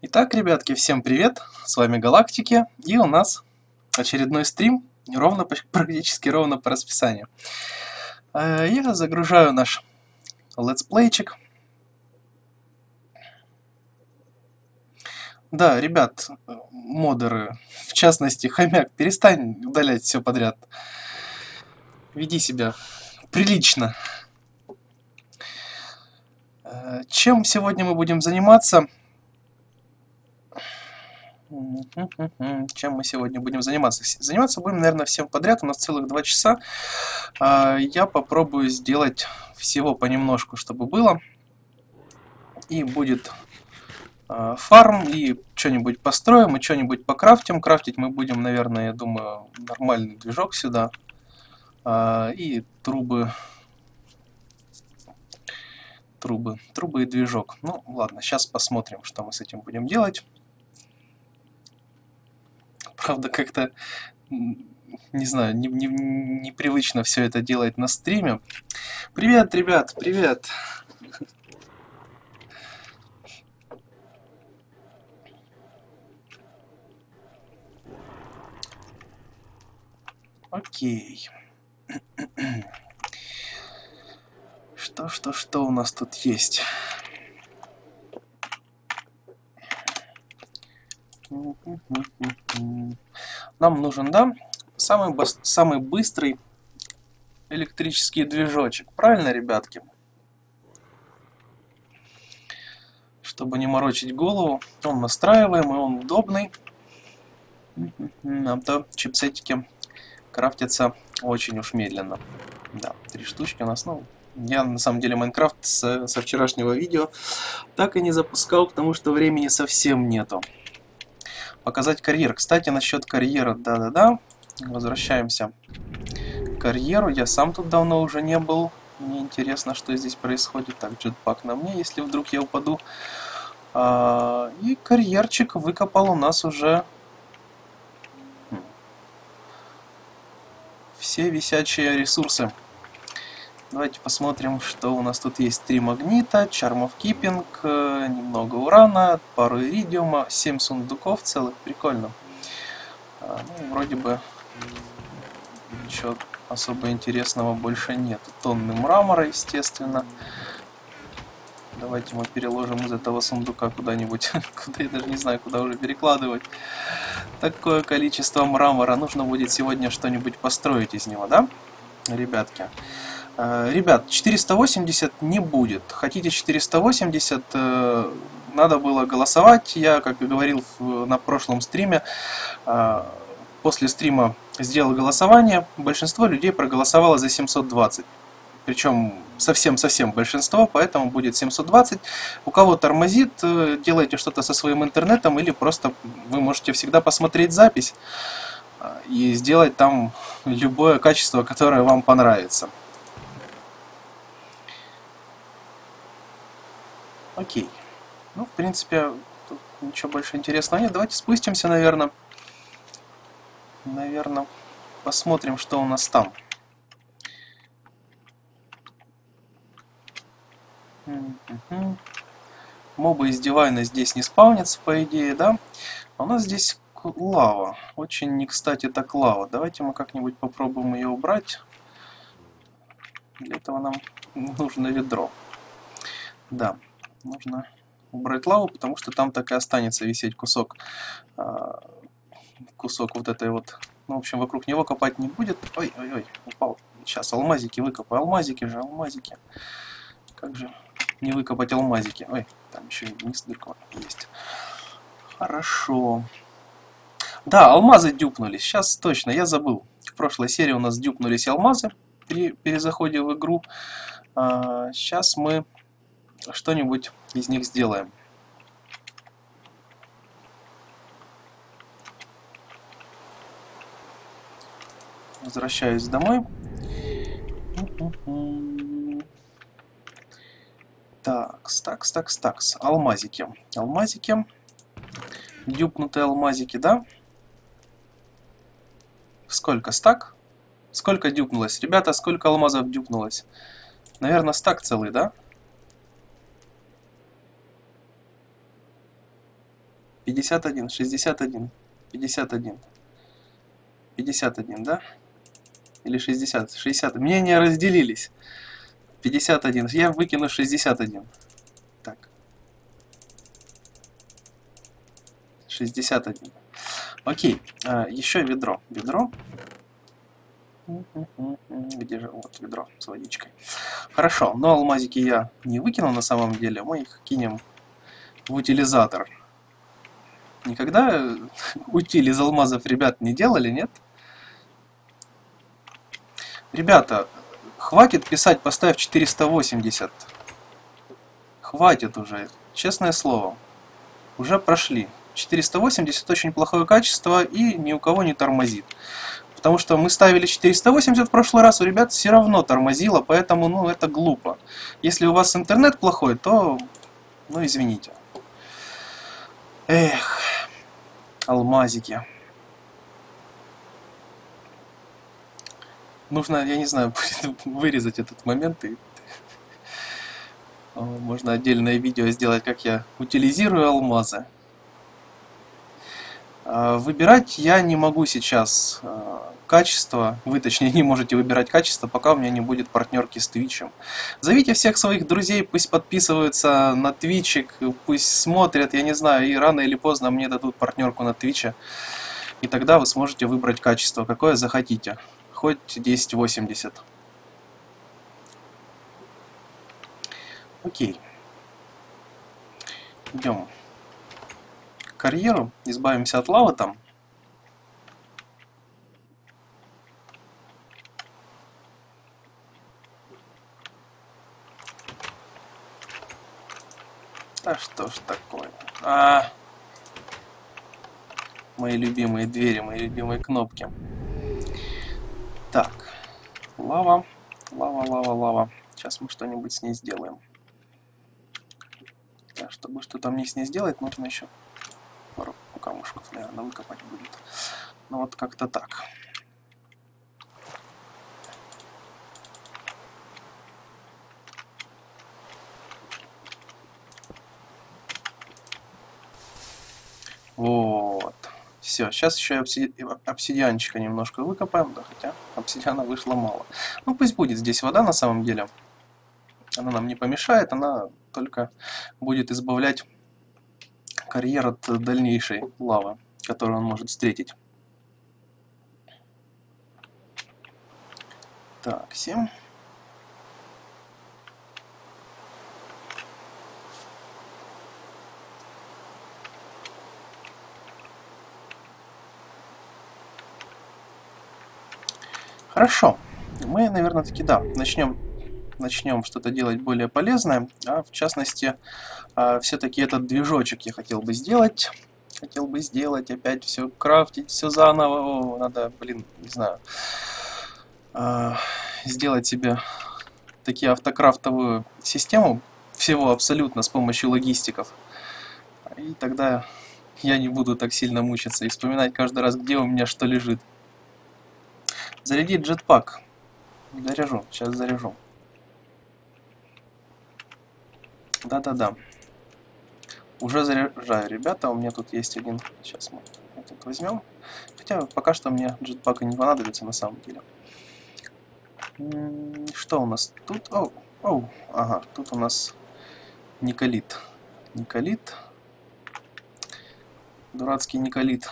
Итак, ребятки, всем привет! С вами Галактики, и у нас очередной стрим, практически ровно по расписанию. Я загружаю наш летсплейчик. Да, ребят, модеры, в частности, хомяк, перестань удалять все подряд. Веди себя прилично. Чем сегодня мы будем заниматься? Чем мы сегодня будем заниматься? Заниматься будем, наверное, всем подряд. У нас целых 2 часа. Я попробую сделать всего понемножку, чтобы было. И будет фарм, и что-нибудь построим, и что-нибудь покрафтим. Крафтить мы будем, наверное, я думаю, нормальный движок сюда. И трубы и движок. Ну, ладно, сейчас посмотрим, что мы с этим будем делать. Правда, как-то, не знаю, непривычно все это делать на стриме. Привет, ребят, привет! Окей. Что у нас тут есть? Нам нужен, да, самый быстрый электрический движочек. Правильно, ребятки? Чтобы не морочить голову. Он настраиваемый, он удобный. Нам-то чипсетики крафтятся очень уж медленно. Да, 3 штучки у нас. Ну, я на самом деле Майнкрафт со вчерашнего видео так и не запускал, потому что времени совсем нету. Показать карьер. Кстати, насчет карьера, да-да-да. Возвращаемся к карьеру. Я сам тут давно уже не был. Мне интересно, что здесь происходит. Так, джетпак на мне, если вдруг я упаду. И карьерчик выкопал у нас уже все висячие ресурсы. Давайте посмотрим, что у нас тут есть. 3 магнита, Charm of Keeping, немного урана, пару иридиума, 7 сундуков целых. Прикольно. Ну, вроде бы ничего особо интересного больше нет. Тонны мрамора, естественно. Давайте мы переложим из этого сундука куда-нибудь, куда я даже не знаю, куда уже перекладывать. Такое количество мрамора. Нужно будет сегодня что-нибудь построить из него, да, ребятки? Ребят, 480 не будет. Хотите 480, надо было голосовать. Я, как и говорил на прошлом стриме, после стрима сделал голосование. Большинство людей проголосовало за 720. Причем совсем-совсем большинство, поэтому будет 720. У кого тормозит, делайте что-то со своим интернетом, или просто вы можете всегда посмотреть запись и сделать там любое качество, которое вам понравится. Окей. Ну, в принципе, тут ничего больше интересного нет. Давайте спустимся, наверное. Посмотрим, что у нас там. Мобы из дивайна здесь не спавнятся, по идее, да? А у нас здесь лава. Очень не кстати так лава. Давайте мы как-нибудь попробуем ее убрать. Для этого нам нужно ведро. Да, нужно убрать лаву, потому что там так и останется висеть кусок вот этой вот. Ну, в общем, вокруг него копать не будет. Ой, упал. Сейчас алмазики выкопаю. Алмазики. Как же не выкопать алмазики? Ой, там еще и вниз дырка есть. Хорошо. Да, алмазы дюпнулись. Сейчас точно, я забыл. В прошлой серии у нас дюпнулись алмазы при перезаходе в игру. Сейчас мы что-нибудь из них сделаем. Возвращаюсь домой. Такс. Алмазики. Дюпнутые алмазики, да? Сколько? Стак? Сколько дюпнулось? Ребята, сколько алмазов дюпнулось? Наверное, стак целый, да? 51, 61, 51, 51, да? Или 60? 60. Мнения разделились. 51. Я выкину 61. Так. 61. Окей. Еще ведро. Ведро. Где же? Вот ведро с водичкой. Хорошо. Но алмазики я не выкину на самом деле. Мы их кинем в утилизатор. Никогда утиль из алмазов, ребят, не делали, нет? Ребята, хватит писать, поставь 480. Хватит уже, честное слово. Уже прошли. 480 очень плохое качество и ни у кого не тормозит. Потому что мы ставили 480 в прошлый раз, у ребят все равно тормозило, поэтому, ну, это глупо. Если у вас интернет плохой, то, ну, извините. Эх, алмазики. Нужно, я не знаю, вырезать этот момент и можно отдельное видео сделать, как я утилизирую алмазы. Выбирать я не могу сейчас качество, вы точнее не можете выбирать качество, пока у меня не будет партнерки с Твичем. Зовите всех своих друзей, пусть подписываются на Твичик, пусть смотрят, я не знаю, и рано или поздно мне дадут партнерку на Твиче. И тогда вы сможете выбрать качество, какое захотите. Хоть 1080. Окей. Идем к карьеру, избавимся от лавы там. Да что ж такое? Мои любимые двери, мои любимые кнопки. Так, лава, лава, лава, лава. Сейчас мы что-нибудь с ней сделаем. Да, чтобы что-то мне с ней сделать, нужно еще пару камушков, наверное, выкопать будет. Ну вот как-то так. Вот. Все, сейчас еще и обсидианчика немножко выкопаем, да, хотя обсидиана вышло мало. Ну пусть будет здесь вода на самом деле. Она нам не помешает, она только будет избавлять карьер от дальнейшей лавы, которую он может встретить. Так, 7. Хорошо. Мы, наверное, таки, да, начнем что-то делать более полезное. А в частности, все-таки этот движочек я хотел бы сделать. Опять все крафтить, все заново. Надо, блин, не знаю, сделать себе такие автокрафтовую систему всего абсолютно с помощью логистиков. И тогда я не буду так сильно мучиться и вспоминать каждый раз, где у меня что лежит. Зарядить джетпак. Заряжу, сейчас заряжу. Да-да-да. Уже заряжаю, ребята. У меня тут есть один. Сейчас мы этот возьмем. Хотя пока что мне джетпак и не понадобится на самом деле. Что у нас тут? Оу, ага, тут у нас николит. Николит. Дурацкий николит.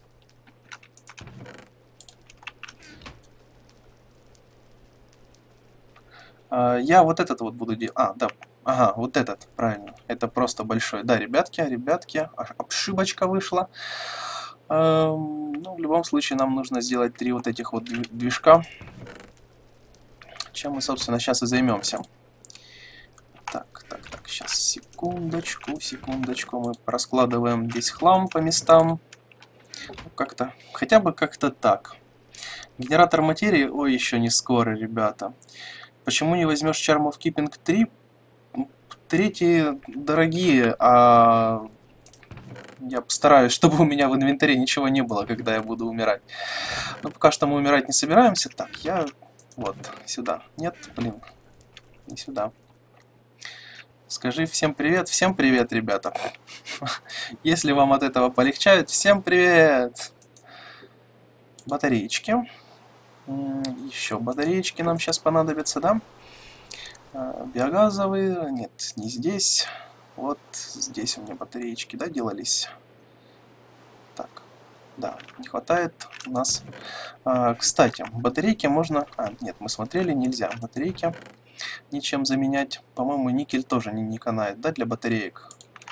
Я вот этот вот буду делать. Да. Ага, вот этот, правильно. Это просто большой. Да, ребятки, ошибочка вышла. Ну, в любом случае нам нужно сделать 3 вот этих вот движка. Чем мы, собственно, сейчас и займемся. Так, сейчас, секундочку. Мы раскладываем здесь хлам по местам. Как-то, хотя бы как-то так. Генератор материи, ой, еще не скоро, ребята. Почему не возьмешь Charm of Keeping 3? Третьи дорогие, а я постараюсь, чтобы у меня в инвентаре ничего не было, когда я буду умирать. Но пока что мы умирать не собираемся. Так, я вот сюда. Нет, блин, не сюда. Скажи всем привет, ребята. Если вам от этого полегчает, всем привет! Батареечки. Еще батареечки нам сейчас понадобятся, да? Биогазовые, нет, не здесь. Вот здесь у меня батареечки, да, делались. Так, да, не хватает у нас. Кстати, батарейки можно... нет, мы смотрели, нельзя батарейки ничем заменять. По-моему, никель тоже не канает, да, для батареек.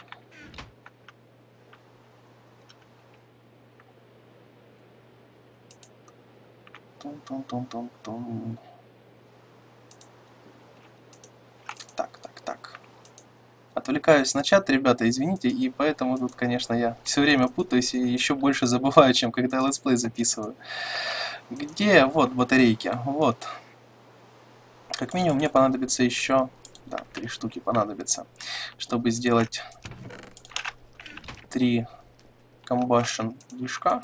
Тун-тун-тун-тун-тун. Так. Отвлекаюсь на чат, ребята, извините, и поэтому тут, конечно, я все время путаюсь и еще больше забываю, чем когда летсплей записываю. Где? Вот батарейки, вот. Как минимум мне понадобится еще, да, 3 штуки понадобится, чтобы сделать 3 combustion движка.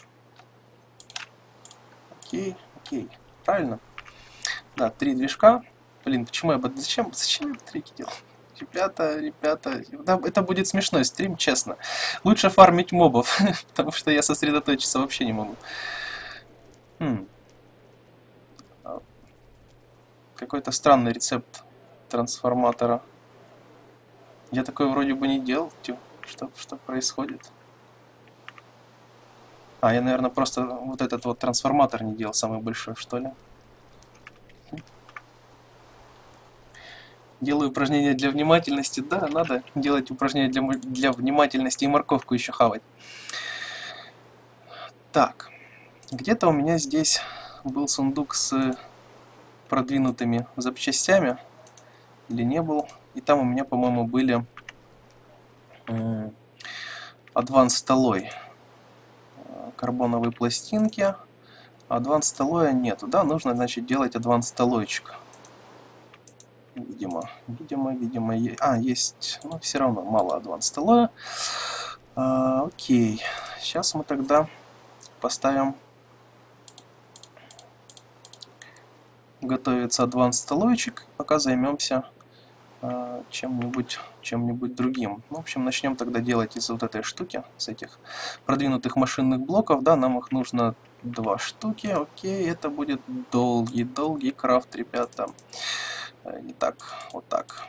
Окей, правильно? Да, 3 движка. Блин, почему я... Зачем я батарейки делал? Ребята, да, это будет смешной стрим, честно. Лучше фармить мобов, потому что я сосредоточиться вообще не могу. Какой-то странный рецепт трансформатора. Я такой вроде бы не делал. Что происходит? Я, наверное, просто вот этот вот трансформатор не делал, самый большой, что ли. Делаю упражнения для внимательности. Да, надо делать упражнения для внимательности и морковку еще хавать. Так, где-то у меня здесь был сундук с продвинутыми запчастями. Или не был. И там у меня, по-моему, были Advanced Alloy. Карбоновые пластинки. Advanced Alloy нету. Да, нужно, значит, делать Advanced Alloyчик. Видимо, есть, но все равно мало Advanced Alloy. Окей, сейчас мы тогда поставим готовится Advanced Alloyчик, пока займемся чем-нибудь другим. В общем, начнем тогда делать из вот этой штуки, с этих продвинутых машинных блоков, да, нам их нужно 2 штуки, окей, это будет долгий крафт, ребята. Не так, вот так.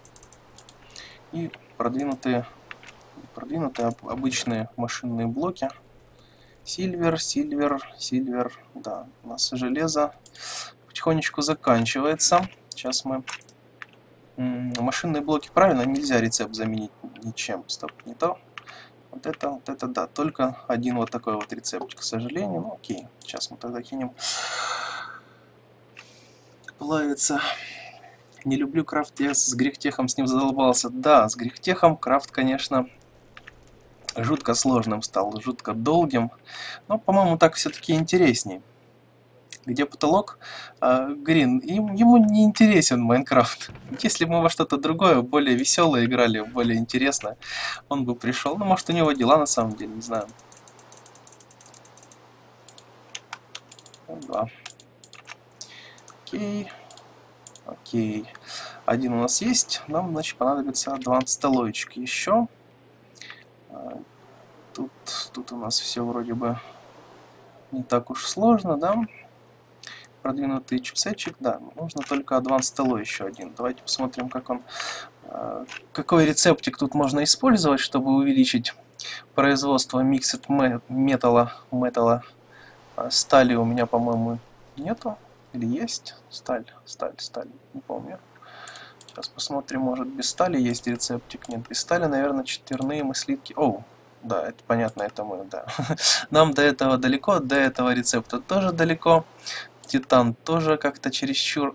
И продвинутые обычные машинные блоки. Сильвер, да, у нас железо потихонечку заканчивается. Сейчас мы... Машинные блоки, правильно, нельзя рецепт заменить ничем. Стоп, не то. Вот это да, только один вот такой вот рецепт, к сожалению. Ну окей, сейчас мы тогда кинем. Плавится. Не люблю крафт, я с грехтехом с ним задолбался. Да, с грехтехом крафт, конечно, жутко сложным стал, жутко долгим. Но, по-моему, так все-таки интересней. Где потолок? Грин, ему не интересен Майнкрафт. Если бы мы во что-то другое, более веселое играли, более интересное, он бы пришел. Ну, может, у него дела на самом деле, не знаю. 2. Окей. Один у нас есть. Нам, значит, понадобится Advanced Alloyчик еще. Тут у нас все вроде бы не так уж сложно, да? Продвинутый чипсетчик, да, нужно только Advanced Alloy еще один. Давайте посмотрим, какой рецептик тут можно использовать, чтобы увеличить производство Mixed металла. Стали у меня, по-моему, нету. Или есть? Сталь, не помню. Сейчас посмотрим, может без стали есть рецептик. Нет, без стали, наверное, четверные мыслитки. Да, это понятно, это мы, да. Нам до этого далеко, до этого рецепта тоже далеко. Титан тоже как-то чересчур.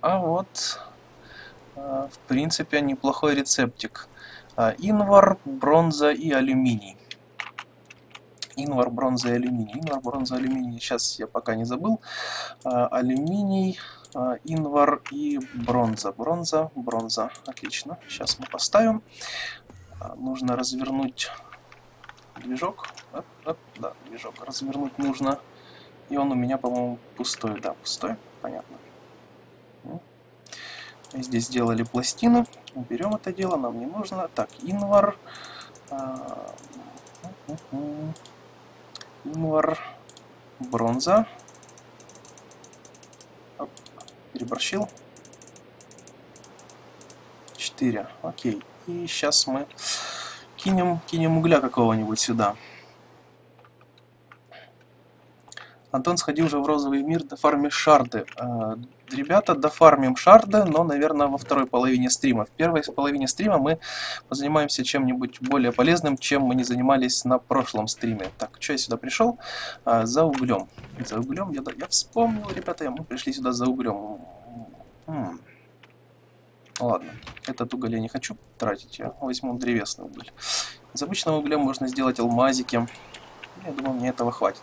В принципе, неплохой рецептик. Инвар, бронза и алюминий. Инвар, бронза, алюминий. Сейчас я пока не забыл. Алюминий, инвар и бронза. Бронза. Отлично. Сейчас мы поставим. Нужно развернуть движок. Да, движок развернуть нужно. И он у меня, по-моему, пустой. Да, пустой. Понятно. Здесь сделали пластину. Уберем это дело, нам не нужно. Так, инвар. Инвар. Бронза. Оп, переборщил. 4. Окей. И сейчас мы кинем угля какого-нибудь сюда. Антон сходил уже в розовый мир, дофармишь шарды. Ребята, дофармим шарды, но, наверное, во второй половине стрима. В первой половине стрима мы позанимаемся чем-нибудь более полезным, чем мы не занимались на прошлом стриме. Так, что я сюда пришел? За углем. За углем я вспомнил, ребята, мы пришли сюда за углем. Ладно, этот уголь я не хочу тратить, я возьму древесный уголь. Из обычного угля можно сделать алмазики. Я думаю, мне этого хватит.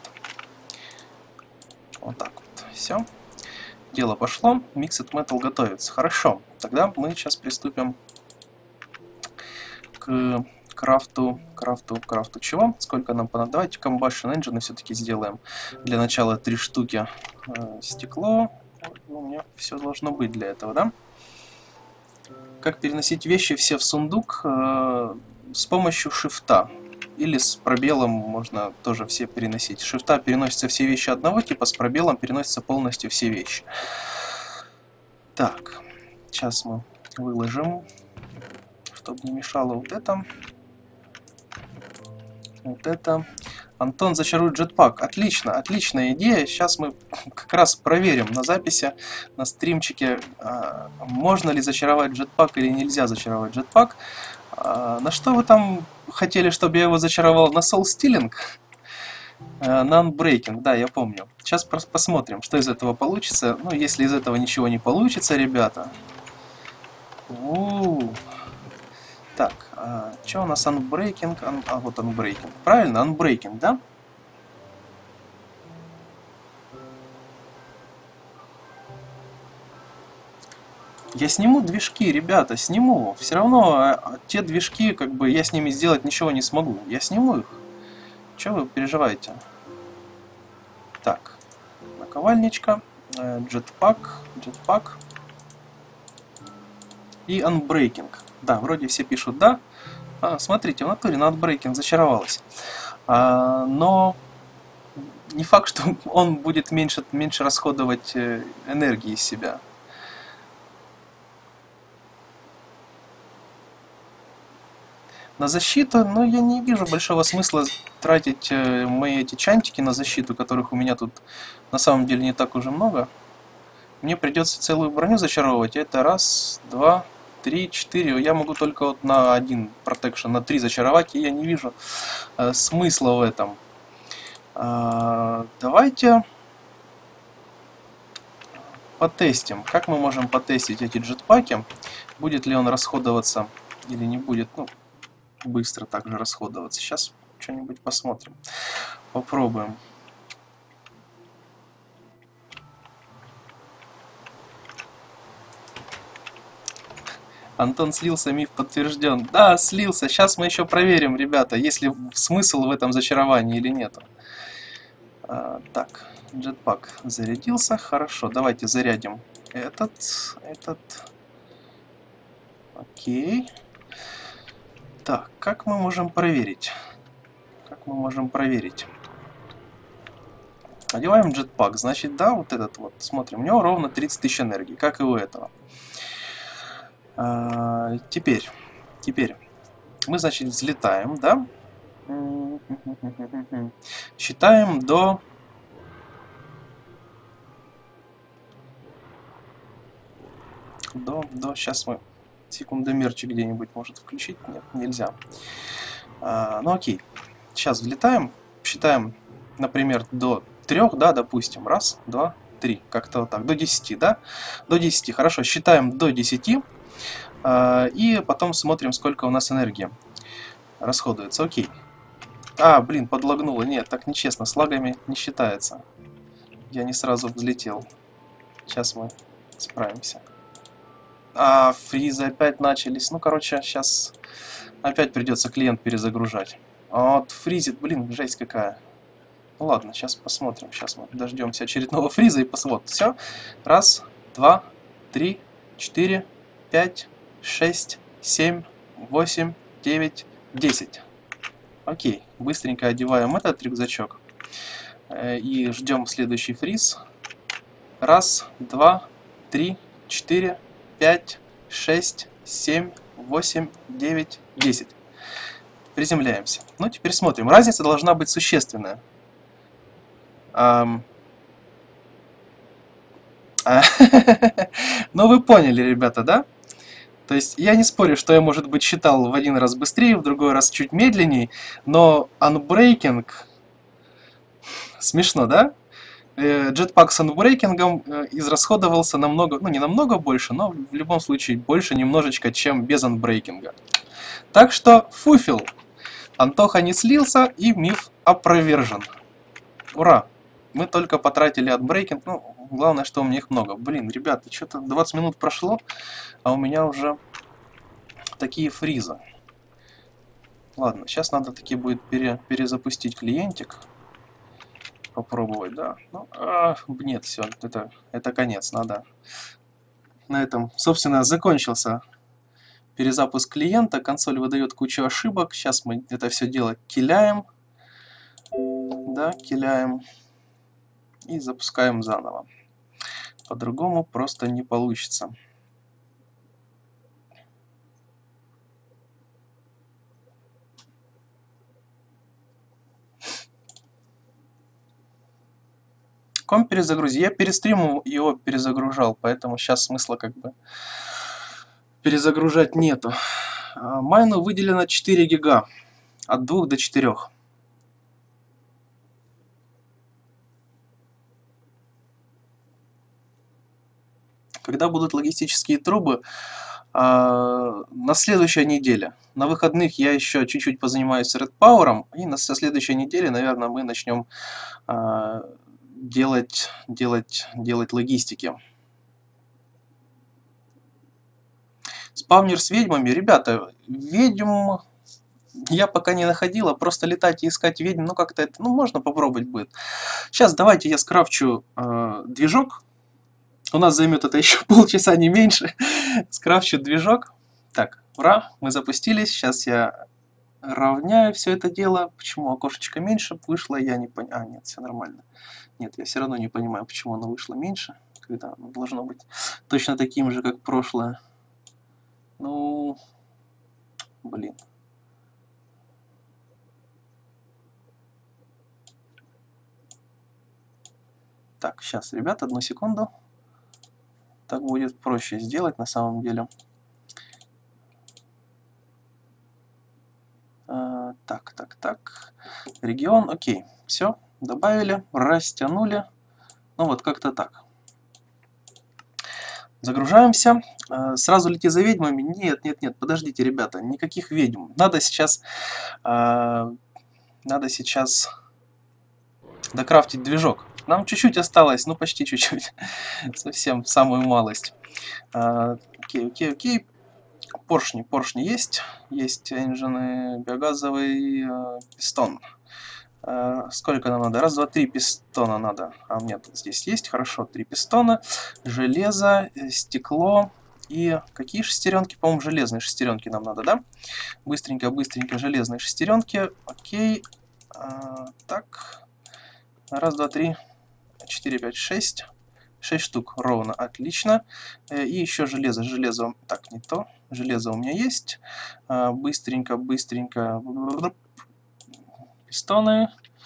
Вот так вот. Все. Дело пошло. Mixed Metal готовится. Хорошо. Тогда мы сейчас приступим к крафту чего? Сколько нам понадобится? Давайте Combustion Engine все-таки сделаем. Для начала 3 штуки. Стекло. У меня все должно быть для этого, да? Как переносить вещи все в сундук? С помощью шифта. Или с пробелом можно тоже все переносить. С шифта переносятся все вещи одного типа, с пробелом переносятся полностью все вещи. Так, сейчас мы выложим, чтобы не мешало вот это. Вот это. Антон зачарует джетпак. Отлично, отличная идея. Сейчас мы как раз проверим на записи, на стримчике, можно ли зачаровать джетпак или нельзя зачаровать джетпак. На что вы там хотели, чтобы я его зачаровал? На Soul Stealing? На Unbreaking, да, я помню. Сейчас посмотрим, что из этого получится. Ну, если из этого ничего не получится, ребята. Так, что у нас Unbreaking? Вот Unbreaking. Правильно, Unbreaking, да? Я сниму движки, ребята, сниму. Все равно те движки, как бы, я с ними сделать ничего не смогу. Я сниму их. Чего вы переживаете? Так, наковальничка, джетпак и Unbreaking. Да, вроде все пишут «да». Смотрите, в натуре на Unbreaking зачаровалась. Но не факт, что он будет меньше расходовать энергии из себя. На защиту, но я не вижу большого смысла тратить мои эти чантики на защиту, которых у меня тут на самом деле не так уже много. Мне придется целую броню зачаровывать. Это раз, два, 3, 4. Я могу только вот на 1 протекшн, на 3 зачаровать, и я не вижу смысла в этом. Давайте потестим. Как мы можем потестить эти джетпаки? Будет ли он расходоваться или не будет? Ну, быстро также расходоваться. Сейчас что-нибудь посмотрим. Попробуем. Антон слился, миф подтвержден. Да, слился. Сейчас мы еще проверим, ребята, есть ли смысл в этом зачаровании или нет. Так, джетпак зарядился. Хорошо, давайте зарядим этот. Окей. Так, как мы можем проверить? Одеваем джетпак. Значит, да, вот этот вот. Смотрим, у него ровно 30 тысяч энергии, как и у этого. Теперь мы, значит, взлетаем, да? Считаем до... Сейчас мы секундомерчик где-нибудь может включить. Нет, нельзя. Ну окей. Сейчас взлетаем. Считаем, например, до 3, да, допустим. Раз, два, 3. Как-то вот так. До 10, да? До 10. Хорошо. Считаем до 10. И потом смотрим, сколько у нас энергии расходуется. Окей. Блин, подлагнуло. Нет, так нечестно. С лагами не считается. Я не сразу взлетел. Сейчас мы справимся. Фризы опять начались. Ну, короче, сейчас опять придется клиент перезагружать. Вот фризит, блин, жесть какая. Ну ладно, сейчас посмотрим. Сейчас мы дождемся очередного фриза и посмотрим. Все. Раз, два, 3, 4, 5, 6, 7, 8, 9, 10. Окей, быстренько одеваем этот рюкзачок. И ждем следующий фриз. 1, 2, 3, 4, 5, 6, 7, 8, 9, 10. Приземляемся. Ну, теперь смотрим. Разница должна быть существенная. Ну, вы поняли, ребята, да? То есть я не спорю, что я, может быть, считал в один раз быстрее, в другой раз чуть медленнее, но Unbreaking... Смешно, да? Jetpack с анбрейкингом израсходовался намного, ну не намного больше, но в любом случае больше немножечко, чем без анбрейкинга. Так что фуфел. Антоха не слился и миф опровержен. Ура! Мы только потратили анбрейкинг, ну главное, что у меня их много. Блин, ребята, что-то 20 минут прошло, а у меня уже такие фризы. Ладно, сейчас надо таки будет перезапустить клиентик. Попробовать, да. Ну, нет, все, это конец, надо. На этом, собственно, закончился перезапуск клиента. Консоль выдает кучу ошибок. Сейчас мы это все дело киляем. Да, киляем. И запускаем заново. По-другому просто не получится. Комп перезагрузи. Я перед стримом его перезагружал, поэтому сейчас смысла как бы перезагружать нету. Майну выделено 4 гига. От 2 до 4. Когда будут логистические трубы? На следующей неделе. На выходных я еще чуть-чуть позанимаюсь Red Power, и на следующей неделе, наверное, мы начнем делать логистики. Спавнер с ведьмами. Ребята, ведьм я пока не находила, просто летать и искать ведьм, ну как-то это, ну можно попробовать будет. Сейчас давайте я скрафчу движок. У нас займет это еще полчаса, не меньше. Скрафчу движок. Так, ура, мы запустились. Сейчас я равняю все это дело. Почему окошечко меньше вышло, я не понимаю. Нет, все нормально. Нет, я все равно не понимаю, почему оно вышло меньше, когда оно должно быть точно таким же, как прошлое. Ну, блин. Так, сейчас, ребята, одну секунду. Так будет проще сделать на самом деле. Так. Регион, окей. Все, добавили, растянули. Ну вот, как-то так. Загружаемся. Сразу лети за ведьмами? Нет, подождите, ребята, никаких ведьм. Надо сейчас докрафтить движок. Нам чуть-чуть осталось, ну почти чуть-чуть. Совсем самую малость. Окей. Поршни есть. Есть энджины, биогазовый, пистон. Сколько нам надо? 1, 2, 3 пистона надо. А у меня тут здесь есть. Хорошо, 3 пистона. Железо, стекло. И какие шестеренки? По-моему, железные шестеренки нам надо, да? Быстренько железные шестеренки. Окей. Так. 1, 2, 3, 4, 5, 6. 6 штук ровно. Отлично. И еще железо. Так, не то. Железо у меня есть. Быстренько. Пистоны.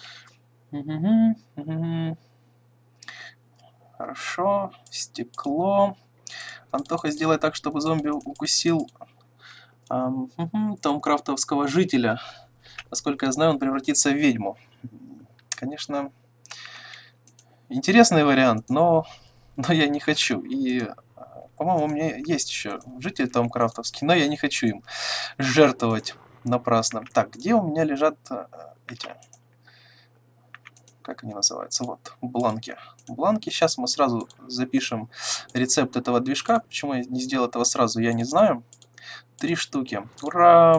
Хорошо. Стекло. Антоха, сделай так, чтобы зомби укусил томкрафтовского жителя. Насколько я знаю, он превратится в ведьму. Конечно, интересный вариант, но я не хочу. И, по-моему, у меня есть еще житель томкрафтовский, но я не хочу им жертвовать напрасно. Так, где у меня лежат эти... Как они называются? Вот, бланки. Бланки. Сейчас мы сразу запишем рецепт этого движка. Почему я не сделал этого сразу, я не знаю. 3 штуки. Ура!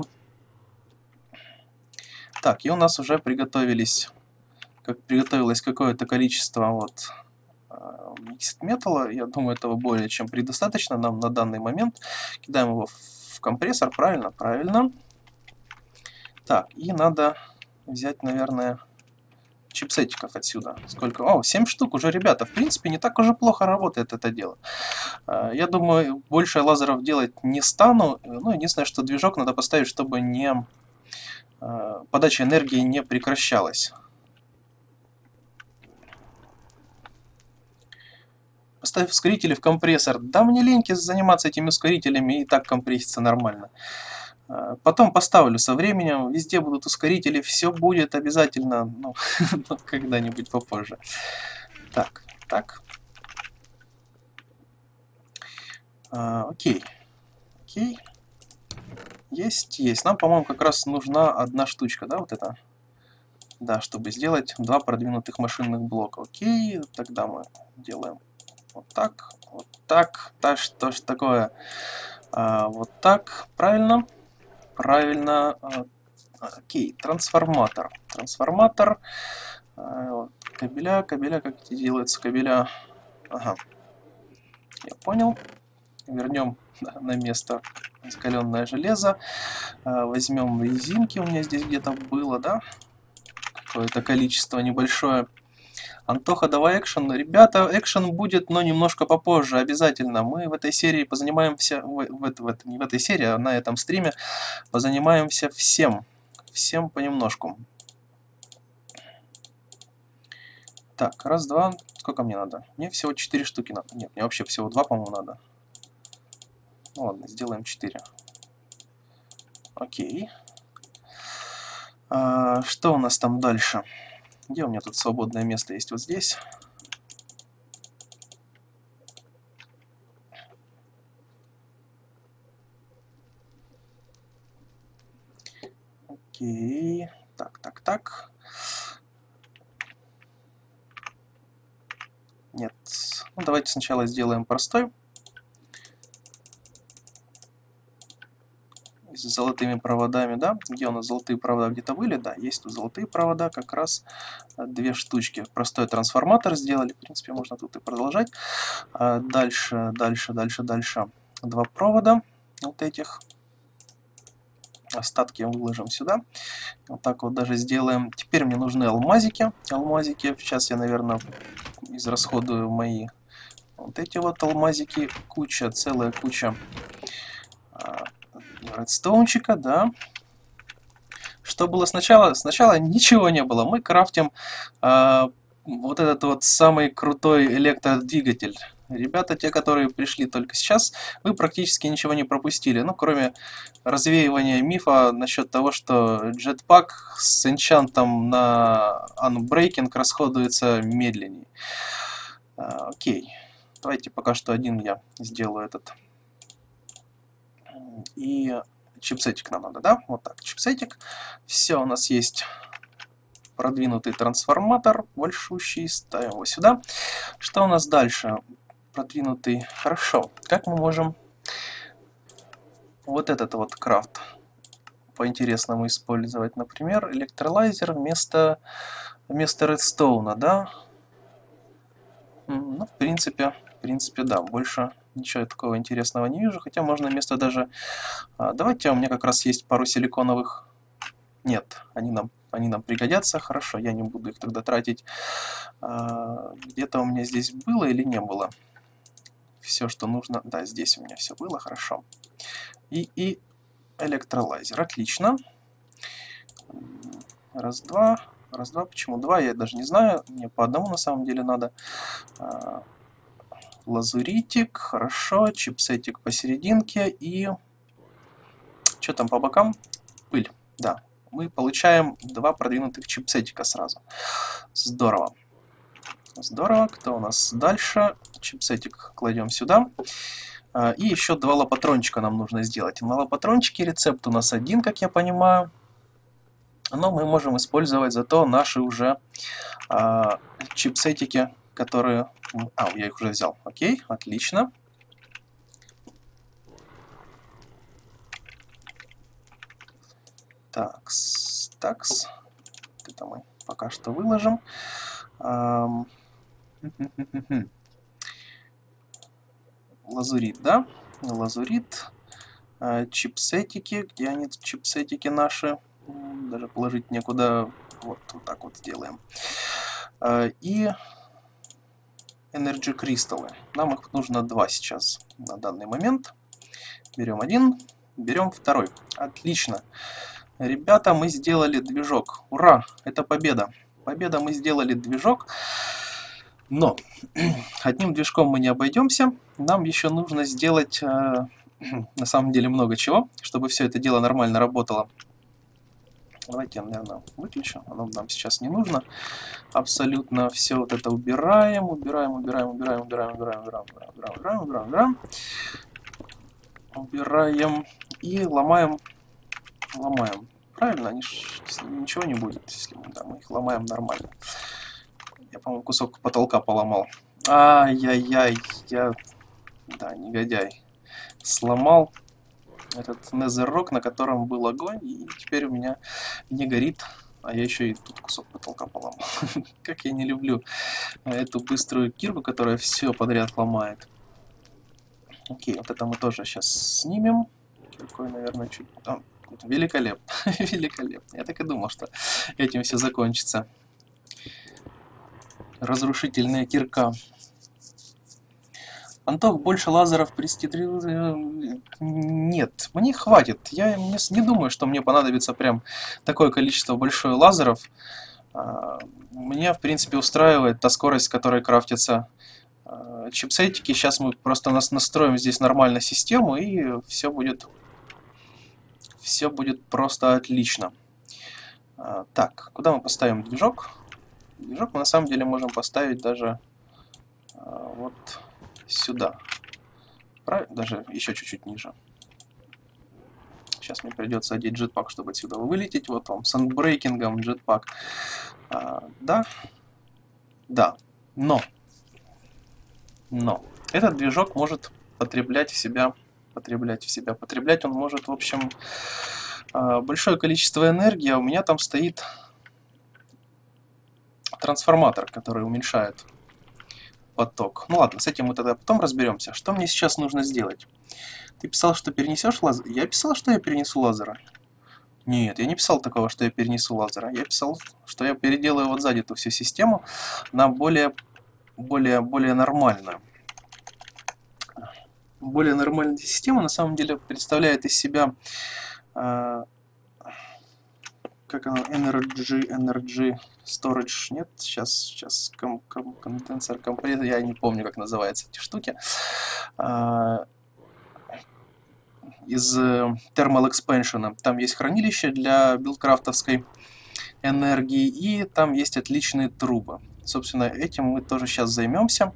Так, и у нас уже приготовилось какое-то количество вот Mixed Metal. Я думаю, этого более чем предостаточно нам на данный момент. Кидаем его в компрессор, правильно? Правильно. Так, и надо взять, наверное, чипсетиков отсюда. Сколько? О, 7 штук уже, ребята. В принципе, не так уже плохо работает это дело. Я думаю, больше лазеров делать не стану. Ну, единственное, что движок надо поставить, чтобы не подача энергии не прекращалась. Поставь ускорители в компрессор. Да мне лень заниматься этими ускорителями, и так компрессится нормально. Потом поставлю со временем, везде будут ускорители, все будет обязательно, ну, когда-нибудь попозже. Так, так. Окей. Окей. Есть, есть. Нам, по-моему, как раз нужна одна штучка, да, вот это? Да, чтобы сделать 2 продвинутых машинных блока. Окей, тогда мы делаем вот так, вот так. Да что ж такое? Вот так, правильно? Правильно. Окей, трансформатор. Трансформатор. Кабеля, кабеля, как эти делаются кабеля? Ага, я понял. Вернем на место закаленное железо. Возьмем резинки, у меня здесь где-то было, да? Какое-то количество небольшое. Антоха, давай экшен. Ребята, экшен будет, но немножко попозже, обязательно. Мы в этой серии позанимаемся, не в этой серии, а на этом стриме позанимаемся всем. Всем понемножку. Так, раз, два. Сколько мне надо? Мне всего 4 штуки надо. Нет, мне вообще всего 2, по-моему, надо. Ну ладно, сделаем 4. Окей. Что у нас там дальше? Где у меня тут свободное место есть? Вот здесь. Окей. Так, так, так. Нет. Ну, давайте сначала сделаем простой. С золотыми проводами, да? Где у нас золотые провода где-то были? Да, есть тут золотые провода, как раз 2 штучки. Простой трансформатор сделали. В принципе, можно тут и продолжать. Дальше, дальше, дальше, дальше. 2 провода вот этих. Остатки выложим сюда. Вот так вот даже сделаем. Теперь мне нужны алмазики. Алмазики. Сейчас я, наверное, израсходую мои вот эти вот алмазики. Куча, целая куча редстоунчика, да. Что было сначала? Сначала ничего не было. Мы крафтим вот этот вот самый крутой электродвигатель. Ребята, те, которые пришли только сейчас, вы практически ничего не пропустили. Ну, кроме развеивания мифа насчет того, что джетпак с энчантом на Unbreaking расходуется медленнее. Окей. Давайте пока что один я сделаю этот. И чипсетик нам надо, да? Вот так, чипсетик. Все, у нас есть продвинутый трансформатор, большущий. Ставим его сюда. Что у нас дальше? Продвинутый. Хорошо. Как мы можем вот этот вот крафт по-интересному использовать? Например, электролайзер вместо редстоуна, да? Ну, в принципе, да. Больше ничего такого интересного не вижу. Хотя можно вместо даже... Давайте, у меня как раз есть пару силиконовых... Нет, они нам пригодятся. Хорошо, я не буду их тогда тратить. Где-то у меня здесь было или не было? Все, что нужно... Да, здесь у меня все было, хорошо. И электролайзер. Отлично. Раз, два. Раз, два. Почему два? Я даже не знаю. Мне по одному на самом деле надо. Лазуритик. Хорошо. Чипсетик посерединке. И... Что там по бокам? Пыль. Да. Мы получаем 2 продвинутых чипсетика сразу. Здорово. Здорово. Кто у нас дальше? Чипсетик кладем сюда. И еще 2 лопатрончика нам нужно сделать. На лопатрончике рецепт у нас один, как я понимаю. Но мы можем использовать зато наши уже чипсетики, которые... я их уже взял. Окей, отлично. Такс, такс. Это мы пока что выложим. лазурит, да? Лазурит. Чипсетики. Где они, чипсетики наши? Даже положить некуда. Вот так вот сделаем. И Energy кристаллы. Нам их нужно 2 сейчас на данный момент. Берем один, берем второй. Отлично. Ребята, мы сделали движок. Ура! Это победа. Победа, мы сделали движок. Но одним движком мы не обойдемся. Нам еще нужно сделать на самом деле много чего, чтобы все это дело нормально работало. Давайте я, наверное, выключу. Оно нам сейчас не нужно. Абсолютно все вот это убираем. Убираем. И ломаем. Правильно? Ничего не будет, если мы их ломаем нормально. Я, по-моему, кусок потолка поломал. Ай-яй-яй, да, негодяй. Сломал этот Netherrock, на котором был огонь, и теперь у меня не горит. А я еще и тут кусок потолка поломал. Как я не люблю эту быструю кирку, которая все подряд ломает. Окей, вот это мы тоже сейчас снимем. Киркой, наверное, чуть... великолепно. Великолепно. Я так и думал, что этим все закончится. Разрушительная кирка. Антох, больше лазеров нет, мне хватит. Я не думаю, что мне понадобится прям такое количество большое лазеров. Меня, в принципе, устраивает та скорость, с которой крафтятся чипсетики. Сейчас мы просто настроим здесь нормально систему, и все будет просто отлично. Так, куда мы поставим движок? Движок мы на самом деле можем поставить даже вот сюда. Даже еще чуть-чуть ниже. Сейчас мне придется одеть джетпак, чтобы отсюда вылететь. Вот он, с андбрейкингом джетпак. Да. Да. Но этот движок может потреблять в себя. Потреблять он может, в общем, большое количество энергии, а у меня там стоит трансформатор, который уменьшает поток. Ну ладно, с этим мы тогда потом разберемся. Что мне сейчас нужно сделать? Ты писал, что перенесешь лазер? Я писал, что я перенесу лазера. Нет, я не писал такого, что я перенесу лазера. Я писал, что я переделаю вот сзади эту всю систему на более нормальную. Более нормальная система на самом деле представляет из себя как она, Energy Storage, нет, сейчас конденсер компрессор, я не помню, как называются эти штуки, из Thermal Expansion. Там есть хранилище для билдкрафтовской энергии, и там есть отличные трубы. Собственно, этим мы тоже сейчас займемся.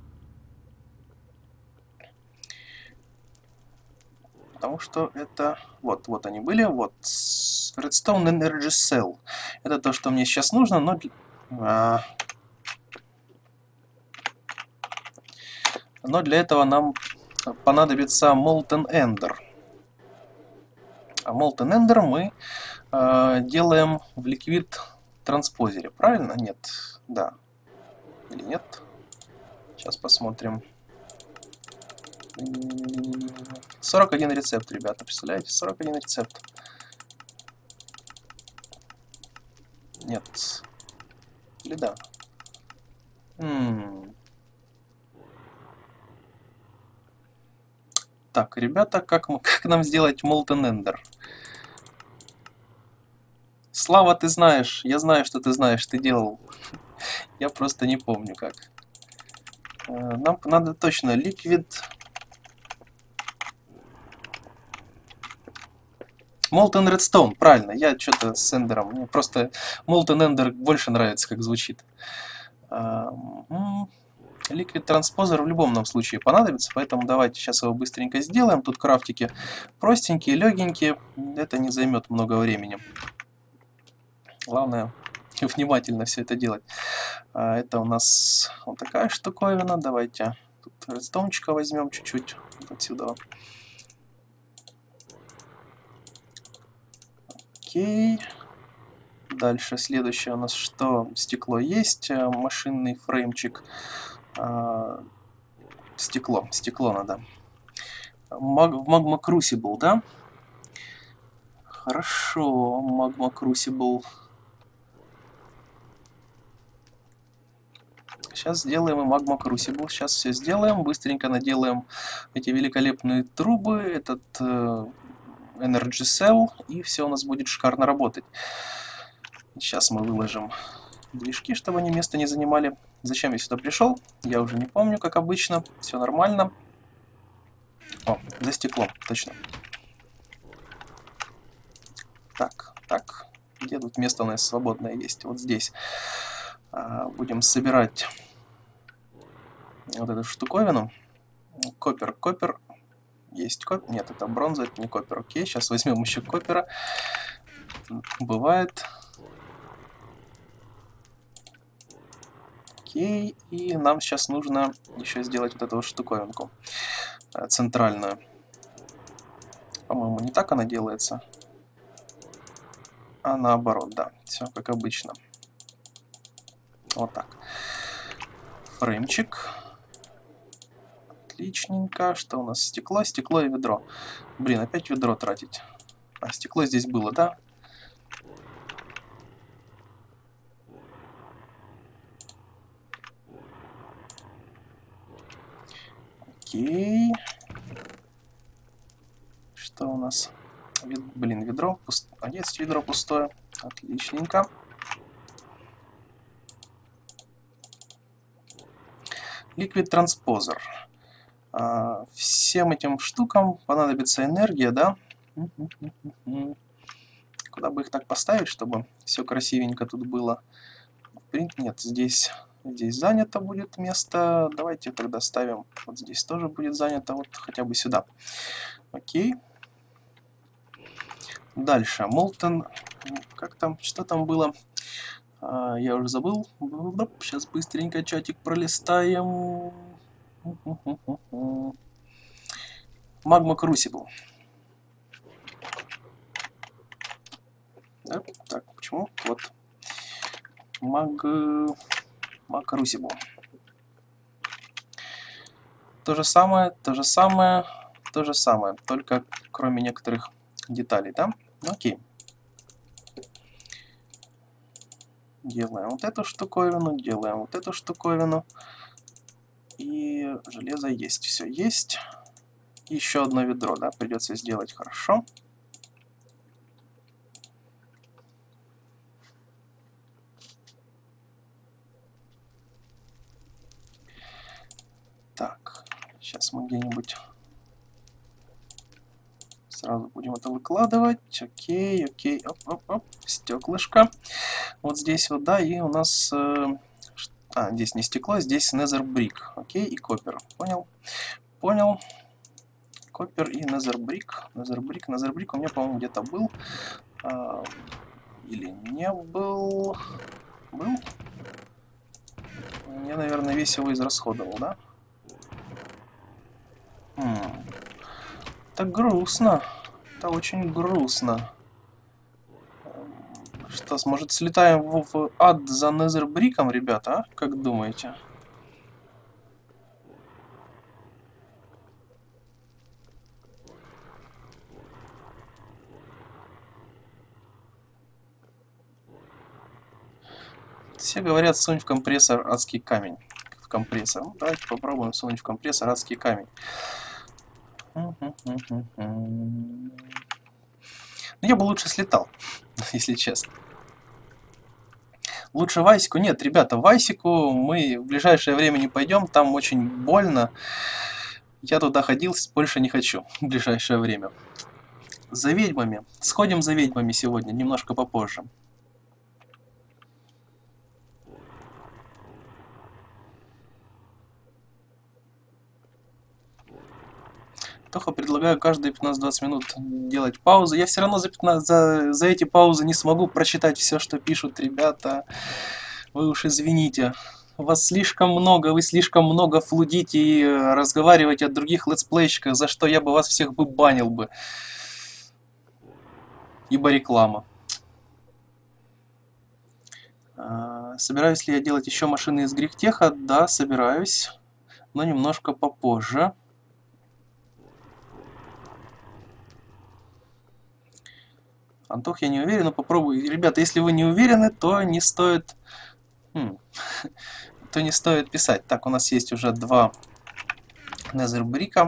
Потому что это... Вот они были, вот. Redstone Energy Cell. Это то, что мне сейчас нужно, но... Но для этого нам понадобится Molten Ender. А Molten Ender мы делаем в Liquid транспозере. Правильно? Нет. Да. Или нет? Сейчас посмотрим. 41 рецепт, ребята. Представляете? 41 рецепт. Нет. Или да? Так, ребята, как нам сделать Molten Ender? Слава, ты знаешь. Я знаю, что ты знаешь. Ты делал. Я просто не помню как. Нам надо точно Liquid... Molten Redstone, правильно. Я что-то с эндером. Мне просто Molten Ender больше нравится, как звучит. Liquid Transposer в любом нам случае понадобится, поэтому давайте сейчас его быстренько сделаем. Тут крафтики простенькие, легенькие. Это не займет много времени. Главное внимательно все это делать. Это у нас вот такая штуковина. Давайте тут редстоунчика возьмем чуть-чуть отсюда. Окей. Дальше следующее у нас что? Стекло есть, машинный фреймчик. стекло. Стекло надо. В Magma Crucible, да? Хорошо, Magma Crucible. Сейчас сделаем и Magma Crucible. Сейчас все сделаем. Быстренько наделаем эти великолепные трубы, этот Energy Cell, и все у нас будет шикарно работать. Сейчас мы выложим движки, чтобы они место не занимали. Зачем я сюда пришел? Я уже не помню, как обычно. Все нормально. О, за стеклом, точно. Так. Где тут место у нас свободное есть? Вот здесь. Будем собирать вот эту штуковину. Копер. Есть копер. Нет, это бронза, это не копер. Окей, сейчас возьмем еще копера. Бывает. Окей, и нам сейчас нужно еще сделать вот эту вот штуковинку центральную. По-моему, не так она делается, а наоборот, да. Все как обычно. Вот так. Фреймчик. Отличненько. Что у нас? Стекло и ведро. Блин, опять ведро тратить. А, стекло здесь было, да? Окей. Что у нас? Блин, ведро пустое. А есть ведро пустое. Отличненько. Liquid Transposer. Всем этим штукам понадобится энергия, да? Куда бы их так поставить, чтобы все красивенько тут было? Нет, здесь занято будет место. Давайте тогда ставим. Вот здесь тоже будет занято. Вот хотя бы сюда. Окей. Дальше. Molten. Как там? Что там было? Я уже забыл. Сейчас быстренько чатик пролистаем. Magma Crucible. Да? Так, почему? Вот. Magma Crucible. То же самое. Только кроме некоторых деталей, да? Окей. Делаем вот эту штуковину, делаем вот эту штуковину. И железо есть. Все есть. Еще одно ведро, да, придется сделать хорошо. Так, сейчас мы где-нибудь сразу будем это выкладывать. Окей. Оп. Стеклышко. Вот здесь вот, да, и у нас... здесь не стекло, здесь Nether Brick. Окей, и копер. Понял. Копер и Nether Brick. Nether Brick у меня, по-моему, где-то был. Или не был. Был? Я, наверное, весь его израсходовал, да? Это грустно. Это очень грустно. Что, может, слетаем в ад за Незербриком, ребята, а? Как думаете? Все говорят, сунь в компрессор адский камень. В компрессор. Ну, давайте попробуем сунуть в компрессор адский камень. Я бы лучше слетал, если честно. Лучше Вайсику. Нет, ребята, Вайсику мы в ближайшее время не пойдем. Там очень больно. Я туда ходил, больше не хочу в ближайшее время. За ведьмами. Сходим за ведьмами сегодня, немножко попозже. Тоха, предлагаю каждые 15-20 минут делать паузы. Я все равно за эти паузы не смогу прочитать все, что пишут ребята. Вы уж извините. Вас слишком много, вы слишком много флудите и разговариваете о других летсплейщиках, за что я бы вас всех бы банил бы. Ибо реклама. Собираюсь ли я делать еще машины из Грехтеха? Да, собираюсь. но немножко попозже. Антох, я не уверен, но попробуй. Ребята, если вы не уверены, то не стоит... то не стоит писать. Так, у нас есть уже 2 незербрика.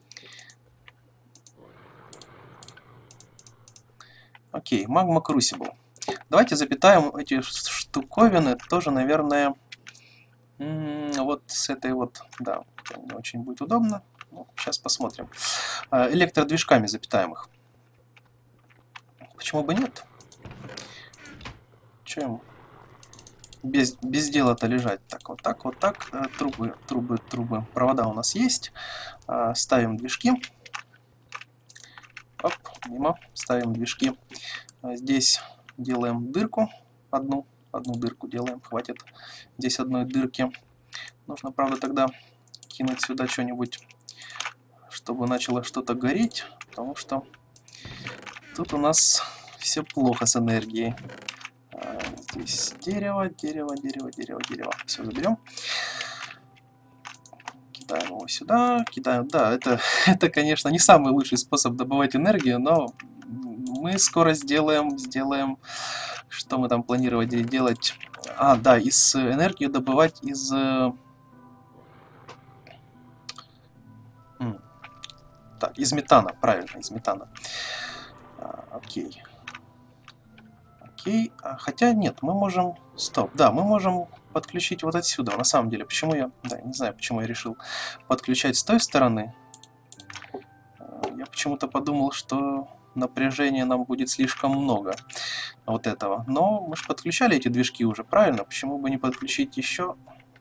Окей, магма крусибл. Давайте запитаем эти штуковины тоже, наверное, вот с этой вот, да, не очень будет удобно. Ну, сейчас посмотрим. Электродвижками запитаем их. Почему бы нет? Чем без дела-то лежать? Так, вот так, вот так. Трубы. Провода у нас есть. Ставим движки. Оп, мимо. Ставим движки. Здесь делаем дырку. Одну дырку делаем. Хватит здесь одной дырки. Нужно, правда, тогда кинуть сюда что-нибудь, чтобы начало что-то гореть. Потому что тут у нас все плохо с энергией. Здесь дерево. Все, заберем. Кидаем его сюда. Кидаем. Да, это, конечно, не самый лучший способ добывать энергию, но мы скоро сделаем, что мы там планировали делать. Да, энергию добывать из... Так, из метана, правильно, из метана. Окей. Хотя нет, мы можем... Стоп, да, мы можем подключить вот отсюда. На самом деле, почему я... Да, не знаю, почему я решил подключать с той стороны. Я почему-то подумал, что напряжения нам будет слишком много вот этого. Но мы же подключали эти движки уже, правильно? Почему бы не подключить еще...